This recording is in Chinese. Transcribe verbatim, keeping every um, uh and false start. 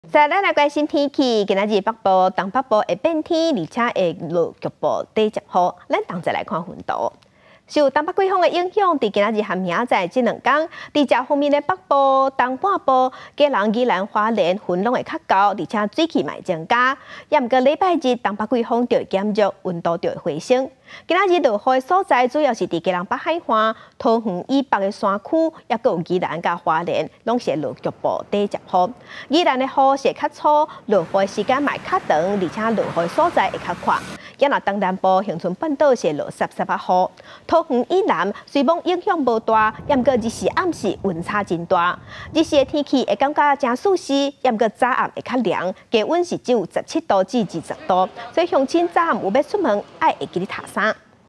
在咱来关心天气，今仔日北部、东北部会变天，而且会落局部短暂雨。咱同齐来看分图。受东北季风的影响，伫今仔日和明仔这两天，伫这方面的北部、东半部、基隆、宜兰、花莲云拢会较高，而且水汽嘛会增加。也毋过礼拜日东北季风就会减弱，温度就会回升。今仔日落雨的所在主要是伫基隆北海岸、桃园以北的山区，也佫有宜兰甲花莲，拢是落局部短暂雨。宜兰的雨是较粗，落雨的时间嘛会较长，而且落雨的所在会较宽。也若东南部、恒春半岛是落湿湿啊雨。桃园以南虽望影响无大，也毋过日时暗时温差真大。日时的天气会感觉真舒适，也毋过早暗会较凉，低温是只有十七度至二十度，所以乡亲早暗有要出门，爱会记得擦衫。